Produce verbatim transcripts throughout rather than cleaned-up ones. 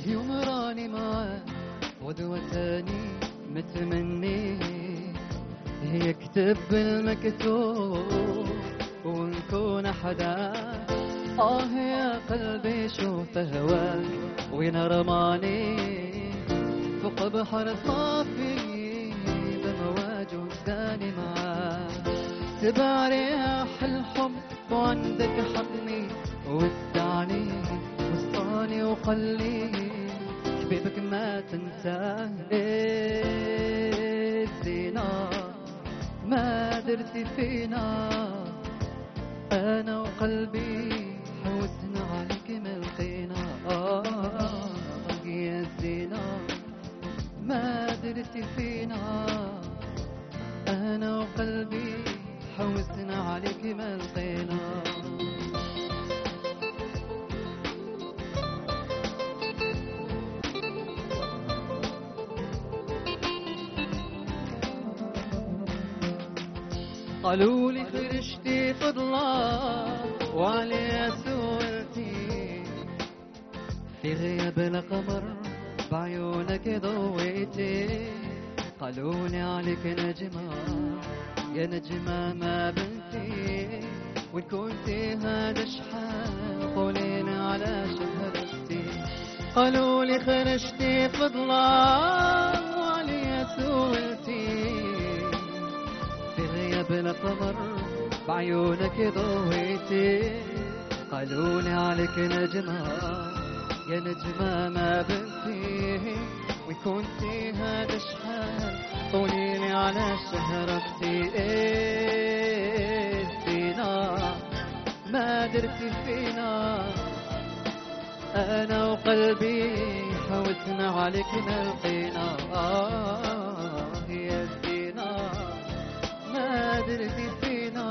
يوم راني معاه غدوة تاني متمني يكتب المكتوب ونكون حدا. آه يا قلبي شوف هواك وين رماني فوق بحر صافي بمواج وزاني معاه. تبع رياح الحب وعندك حضني ودعني وسطاني وقلي حبيبك ما تنساه. إيه الزينة ما درتي فينا أنا وقلبي حوسنا عليك ما لقينا. آه يا الزينة ما درتي فينا أنا وقلبي حوسنا عليك ما لقينا. قالوا لي خرجتي فضلا وعليها سولتي في غياب القمر بعيونك ضويتي. قالوا لي عليك نجمة يا نجمة ما بنتي وإن كنتي هذا شحال قوليلي على شهرتي. قالوا لي خرجتي فضلا وعليها سولتي في غياب القمر بعيونك ضويتي. قالوا لي عليك نجمة يا نجمة ما بنتي وإن كنتي هذا شحال قوليلي على شهرتي. إيه الزينة ما درتي فينا أنا وقلبي حوسنا عليك ما لقينا. آه يا الزينة ما درتي فينا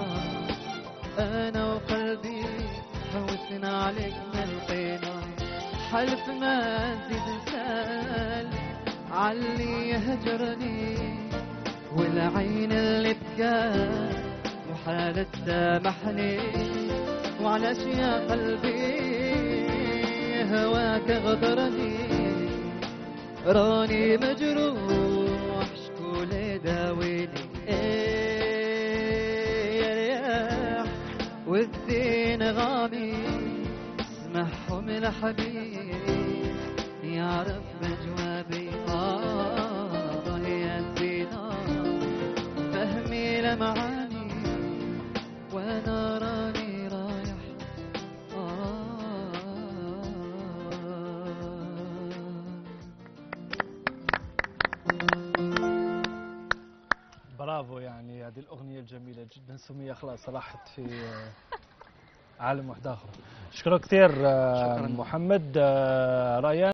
أنا وقلبي حوسنا عليك ما لقينا. حلف ما نزيد نسال عاللي يهجرني والعين اللي بكى محال تسامحني. وعلاش يا قلبي هواك غدرني راني مجروح شكون يداويني. إيه يا رياح والزين غامي اسمعهم لحبيب يعرف بجوابي. آه يا زينة فهمي لمعاني وانا راني رايح. آه برافو. يعني هذه الأغنية الجميلة جدا سمية خلاص راحت في عالم واحد آخر. شكرا كثير محمد. ريان.